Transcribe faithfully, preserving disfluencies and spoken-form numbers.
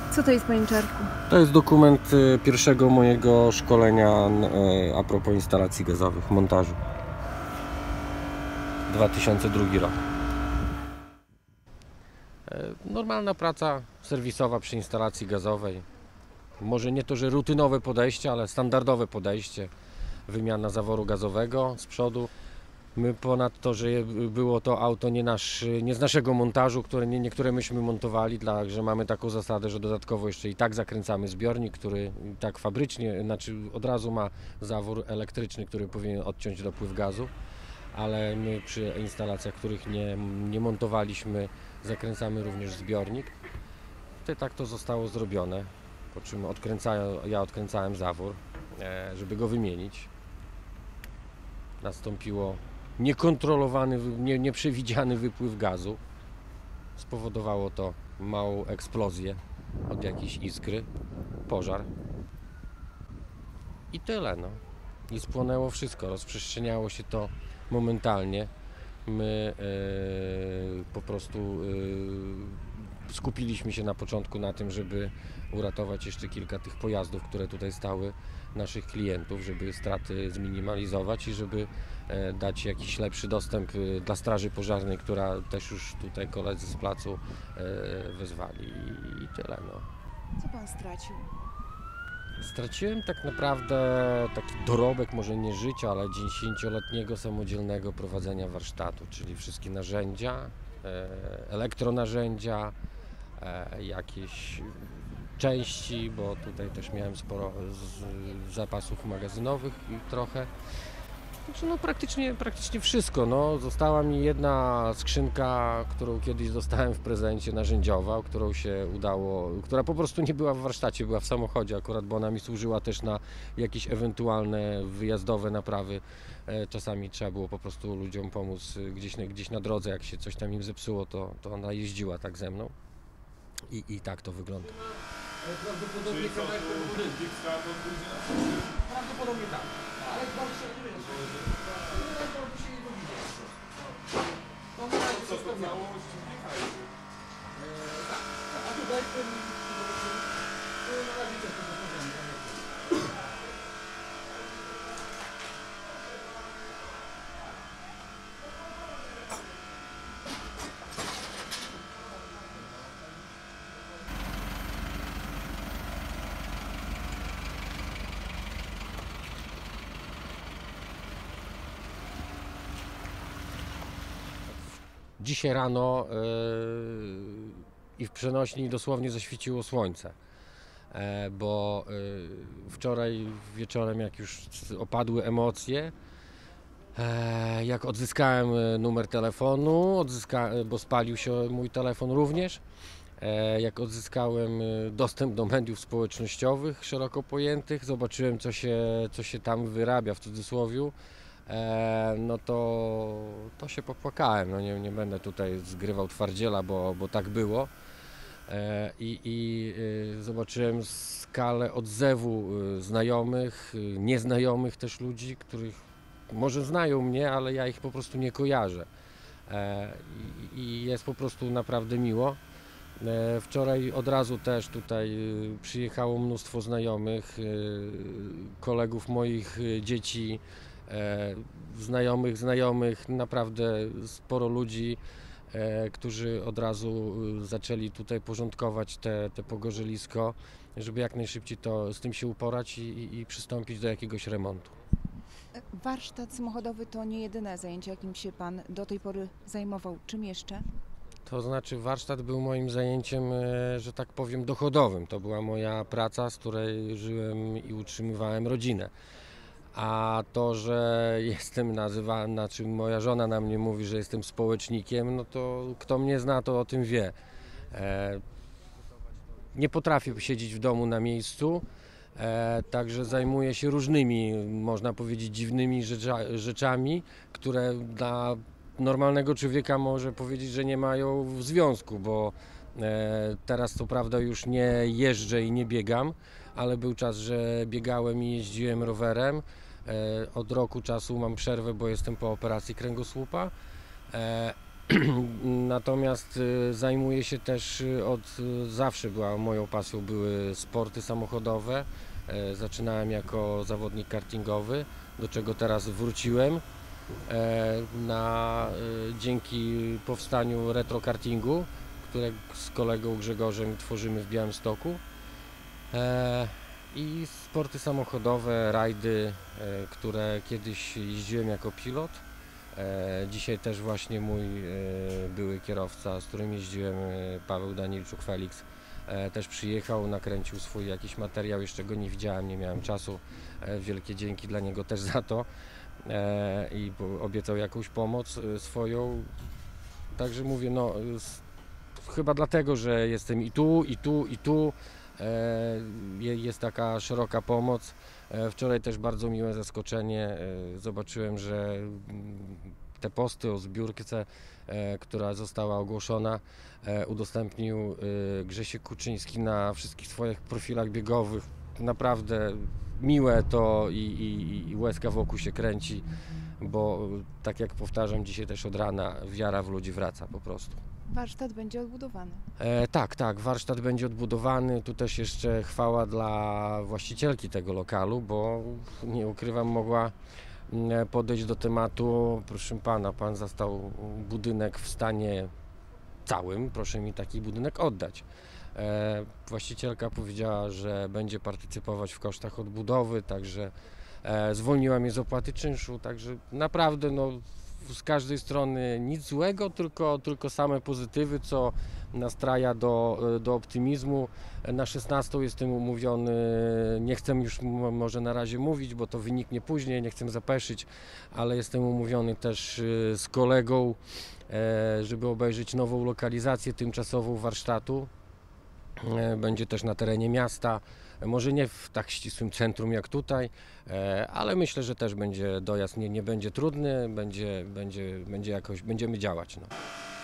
Co to jest, panie Czarku? To jest dokument pierwszego mojego szkolenia a propos instalacji gazowych, montażu. dwa tysiące drugi rok. Normalna praca serwisowa przy instalacji gazowej. Może nie to, że rutynowe podejście, ale standardowe podejście. Wymiana zaworu gazowego z przodu. My ponad to, że było to auto nie, nasz, nie z naszego montażu, które nie, niektóre myśmy montowali, także mamy taką zasadę, że dodatkowo jeszcze i tak zakręcamy zbiornik, który i tak fabrycznie, znaczy od razu ma zawór elektryczny, który powinien odciąć dopływ gazu, ale my przy instalacjach, których nie, nie montowaliśmy, zakręcamy również zbiornik. I tak to zostało zrobione, po czym odkręcają, ja odkręcałem zawór, żeby go wymienić. Nastąpiło niekontrolowany, nie, nieprzewidziany wypływ gazu. Spowodowało to małą eksplozję od jakiejś iskry, pożar. I tyle, no. I spłonęło wszystko, rozprzestrzeniało się to momentalnie. My yy, po prostu yy, skupiliśmy się na początku na tym, żeby uratować jeszcze kilka tych pojazdów, które tutaj stały, naszych klientów, żeby straty zminimalizować i żeby e, dać jakiś lepszy dostęp e, dla straży pożarnej, która też już tutaj koledzy z placu e, wezwali i, i tyle, no. Co pan stracił? Straciłem tak naprawdę taki dorobek, może nie życia, ale dziesięcioletniego samodzielnego prowadzenia warsztatu, czyli wszystkie narzędzia, e, elektronarzędzia, e, jakieś części, bo tutaj też miałem sporo z zapasów magazynowych i trochę. Znaczy, no praktycznie, praktycznie wszystko. No, została mi jedna skrzynka, którą kiedyś dostałem w prezencie, narzędziowa, którą się udało, która po prostu nie była w warsztacie, była w samochodzie akurat, bo ona mi służyła też na jakieś ewentualne wyjazdowe naprawy. Czasami trzeba było po prostu ludziom pomóc gdzieś, gdzieś na drodze, jak się coś tam im zepsuło, to, to ona jeździła tak ze mną. I, i tak to wygląda. Prawdopodobnie kawałek tego budynku. Prawdopodobnie tak. Ale bardzo się nie będzie. To się nie powinno. To na razie wszystko całość wjechać. Tak. A tutaj ten... To na razie też to porządku. Dzisiaj rano yy, i w przenośni dosłownie zaświeciło słońce, e, bo yy, wczoraj wieczorem, jak już opadły emocje, e, jak odzyskałem numer telefonu, odzyska, bo spalił się mój telefon również, e, jak odzyskałem dostęp do mediów społecznościowych szeroko pojętych, zobaczyłem, co się, co się tam wyrabia w cudzysłowiu. E, no to, to się popłakałem, no nie, nie będę tutaj zgrywał twardziela, bo, bo tak było. E, i, i y, zobaczyłem skalę odzewu y, znajomych, y, nieznajomych też ludzi, których może znają mnie, ale ja ich po prostu nie kojarzę. E, i, i jest po prostu naprawdę miło. E, wczoraj od razu też tutaj y, przyjechało mnóstwo znajomych, y, kolegów moich y, dzieci, E, znajomych, znajomych, naprawdę sporo ludzi, e, którzy od razu zaczęli tutaj porządkować te, te pogorzelisko, żeby jak najszybciej to, z tym się uporać i, i, i przystąpić do jakiegoś remontu. Warsztat samochodowy to nie jedyne zajęcie, jakim się pan do tej pory zajmował. Czym jeszcze? To znaczy warsztat był moim zajęciem, że tak powiem, dochodowym. To była moja praca, z której żyłem i utrzymywałem rodzinę. A to, że jestem nazywany, znaczy moja żona na mnie mówi, że jestem społecznikiem, no to kto mnie zna, to o tym wie. E, nie potrafię siedzieć w domu na miejscu, e, także zajmuję się różnymi, można powiedzieć, dziwnymi rzecza, rzeczami, które dla normalnego człowieka może powiedzieć, że nie mają związku, bo e, teraz co prawda już nie jeżdżę i nie biegam, ale był czas, że biegałem i jeździłem rowerem. Od roku czasu mam przerwę, bo jestem po operacji kręgosłupa. Natomiast y, zajmuję się też y, od y, zawsze, była moją pasją były sporty samochodowe. E, Zaczynałem jako zawodnik kartingowy, do czego teraz wróciłem e, na, y, dzięki powstaniu retro kartingu, które z kolegą Grzegorzem tworzymy w Białymstoku. E, I sporty samochodowe, rajdy, e, które kiedyś jeździłem jako pilot. E, Dzisiaj też właśnie mój e, były kierowca, z którym jeździłem, e, Paweł Danielczuk Felix, e, też przyjechał, nakręcił swój jakiś materiał, jeszcze go nie widziałem, nie miałem czasu. E, Wielkie dzięki dla niego też za to. E, I po- obiecał jakąś pomoc e, swoją. Także mówię, no e, s- chyba dlatego, że jestem i tu, i tu, i tu. e, je- Jest taka szeroka pomoc. E, Wczoraj też bardzo miłe zaskoczenie. e, Zobaczyłem, że mm, te posty o zbiórce, e, która została ogłoszona, e, udostępnił e, Grzesiek Kuczyński na wszystkich swoich profilach biegowych. Naprawdę miłe to i, i, i łezka wokół się kręci, bo e, tak jak powtarzam dzisiaj też od rana, wiara w ludzi wraca po prostu. Warsztat będzie odbudowany. E, tak, tak, warsztat będzie odbudowany. Tu też jeszcze chwała dla właścicielki tego lokalu, bo nie ukrywam, mogła mm, podejść do tematu. Proszę pana, pan zastał budynek w stanie całym, proszę mi taki budynek oddać. E, właścicielka powiedziała, że będzie partycypować w kosztach odbudowy, także e, zwolniła mnie z opłaty czynszu, także naprawdę no, z każdej strony nic złego, tylko, tylko same pozytywy, co nastraja do, do optymizmu. Na szesnastą jestem umówiony, nie chcę już m- może na razie mówić, bo to wyniknie później, nie chcę zapeszyć, ale jestem umówiony też y, z kolegą, e, żeby obejrzeć nową lokalizację tymczasową warsztatu. E, Będzie też na terenie miasta, może nie w tak ścisłym centrum jak tutaj, e, ale myślę, że też będzie dojazd nie, nie będzie trudny, będzie, będzie, będzie jakoś, będziemy działać. No.